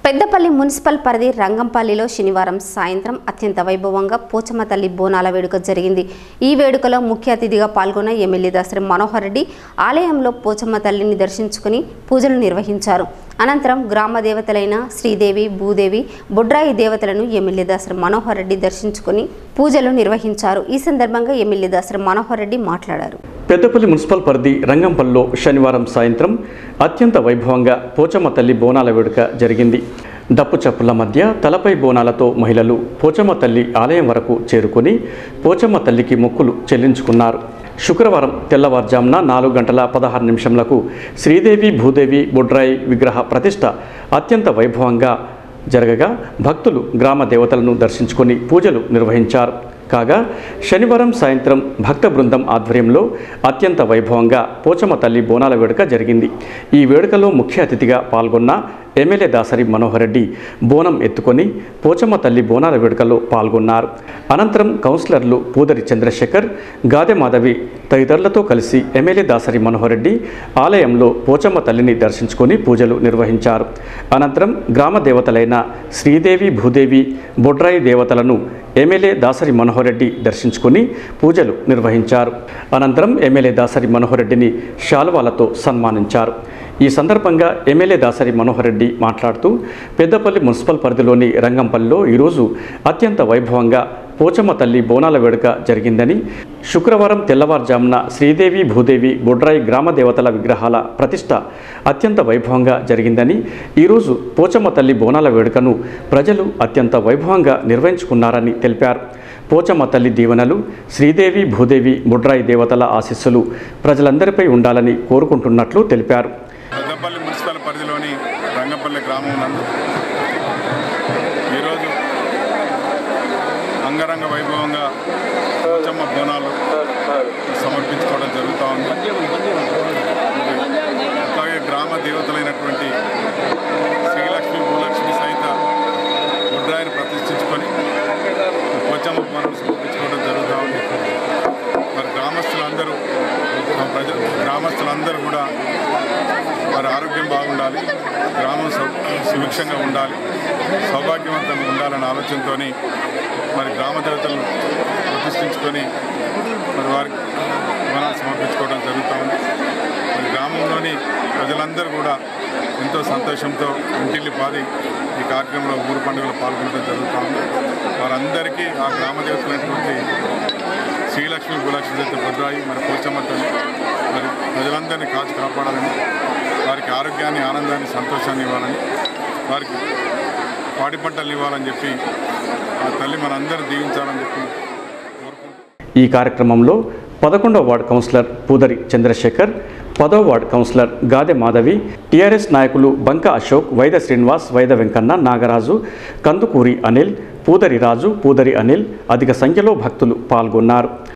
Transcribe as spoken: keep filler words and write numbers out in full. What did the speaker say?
Peddapalli municipal పరిధి రంగంపల్లిలో శనివారం సాయంత్రం అత్యంత వైభవంగా పోచమ్మ తల్లి బోనాల వేడుక జరిగింది। ఈ వేడుకలో ముఖ్య అతిథిగా పాల్గొన్న ఎమ్మెల్యే దాసరి మనోహర్ రెడ్డి ఆలయంలో పోచమ్మ తల్లిని దర్శించుకుని పూజలు నిర్వహించారు। అనంతరం గ్రామ దేవతలైన శ్రీదేవి, భూదేవి, బొడ్రాయి దేవతలను ఎమ్మెల్యే దాసరి మనోహర్ రెడ్డి దర్శించుకుని పూజలు నిర్వహించారు। ఈ సందర్భంగా ఎమ్మెల్యే దాసరి మనోహర్ రెడ్డి మాట్లాడారు। పెద్దపల్లి మున్సిపల్ పరిధి రంగంపల్లిలో శనివారం సాయంత్రం అత్యంత వైభవంగా పోచమ్మ తల్లి బోనాల వేడుక జరిగింది। డప్పు చప్పుల మధ్య తలపై బోనాలతో మహిళలు పోచమ్మ తల్లి ఆలయం వరకు చేరుకుని పోచమ్మ తల్లికి మొక్కులు చెల్లించుకున్నారు। శుక్రవారం తెల్లవారుజామున నాలుగు గంటల పదహారు నిమిషంలకు శ్రీదేవి, భూదేవి, బొడ్రాయి విగ్రహ ప్రతిష్ట అత్యంత వైభవంగా జరగగా భక్తులు గ్రామ దేవతలను దర్శించుకొని పూజలు నిర్వహించారు। కాగా శనివారం సాయంత్రం భక్త బృందం ఆధ్వర్యంలో అత్యంత వైభవంగా పోచమ్మ తల్లి బోనాల వేడుక జరిగింది। ఈ వేడుకలో ముఖ్య అతిథిగా పాల్గొన్న ఎమ్మెల్యే దాసరి మనోహర్ రెడ్డి బోనం ఎత్తుకొని పోచమ్మ తల్లి బోనాల వేడుకలో పాల్గొన్నారు। అనంతరం కౌన్సిలర్లు పూదరి చంద్రశేఖర్, గాదె మాధవి తదితరులతో కలిసి ఎమ్మెల్యే దాసరి మనోహర్ రెడ్డి ఆలయంలో పోచమ్మ తల్లిని దర్శించుకొని పూజలు నిర్వహించారు। అనంతరం గ్రామ దేవతలైన శ్రీదేవి, భూదేవి, బొడ్రాయి దేవతలను ఎమ్మెల్యే దాసరి మనోహర్ రెడ్డి దర్శించుకొని పూజలు నిర్వహించారు। అనంతరం ఎమ్మెల్యే దాసరి మనోహర్ రెడ్డిని శాలువాలతో సన్మానించారు। ఈ సందర్భంగా ఎమ్మెల్యే దాసరి మనోహర్ రెడ్డి మాట్లాడుతూ పెద్దపల్లి మున్సిపల్ పరిధిలోని రంగంపల్లిలో ఈరోజు అత్యంత వైభవంగా పోచమ్మ తల్లి బోనాల వేడుక జరిగిందని, శుక్రవారం తెల్లవారుజామున శ్రీదేవి, భూదేవి, బొడ్రాయి గ్రామ దేవతల విగ్రహాల ప్రతిష్ట అత్యంత వైభవంగా జరిగిందని, ఈరోజు పోచమ్మ తల్లి బోనాల వేడుకను ప్రజలు అత్యంత వైభవంగా నిర్వహించుకున్నారని తెలిపారు। పోచమ్మ తల్లి దీవెనలు, శ్రీదేవి, భూదేవి, బొడ్రాయి దేవతల ఆశీస్సులు ప్రజలందరిపై ఉండాలని కోరుకుంటున్నట్లు తెలిపారు। పెద్దపల్లి మున్సిపల్ పరిధిలోని రంగంపల్లి గ్రామం నందు ఈరోజు అంగరంగ వైభవంగా పోచమ్మ బోనాలు సమర్పించుకోవడం జరుగుతూ ఉంది। అలాగే గ్రామ దేవతలైనటువంటి శ్రీలక్ష్మి, భూలక్ష్మి సహిత బొడ్రాయిని ప్రతిష్ఠించుకొని పోచమ్మ బోనాలు సమర్పించుకోవడం జరుగుతూ ఉంది। మరి గ్రామస్తులందరూ ప్రజలు గ్రామస్తులందరూ కూడా మరి ఆరోగ్యం బాగుండాలి, గ్రామం సుభిక్షంగా ఉండాలి, సౌభాగ్యవంతంగా ఉండాలనే ఆలోచనతో మరి గ్రామ దేవతలను ప్రతిష్ఠించుకొని మరి వారికి బోనాలు సమర్పించుకోవడం జరుగుతూ ఉంది। మరి గ్రామంలోని ప్రజలందరూ కూడా ఎంతో సంతోషంతో ఇంటిల్లి పాది ఈ కార్యక్రమంలో ఊరు పండుగలు పాల్గొనడం జరుగుతూ ఉంది। వారందరికీ ఆ గ్రామ దేవతలైనటువంటి శ్రీలక్ష్మి, భూలక్ష్మి సహిత బొడ్రాయి మరి పోచమ్మ తల్లి మరి ప్రజలందరినీ కాచి కాపాడాలని, వారికి ఆరోగ్యాన్ని, ఆనందాన్ని, సంతోషాన్ని ఇవ్వాలని, వారికి పాడి పంటలు ఇవ్వాలని చెప్పి ఆ తల్లి మనందరూ దీవించాలని చెప్పి కోరుకుంటున్నాం। ఈ కార్యక్రమంలో పదకొండవ వార్డు కౌన్సిలర్ పూదరి చంద్రశేఖర్, పదవ ward councillor Gade Madhavi, TRS నాయకులు బంక అశోక్, వైద శ్రీనివాస్, వైద వెంకన్న, నాగరాజు, కందుకూరి అనిల్, పూదరి రాజు, పూదరి అనిల్ అధిక సంఖ్యలో భక్తులు పాల్గొన్నారు।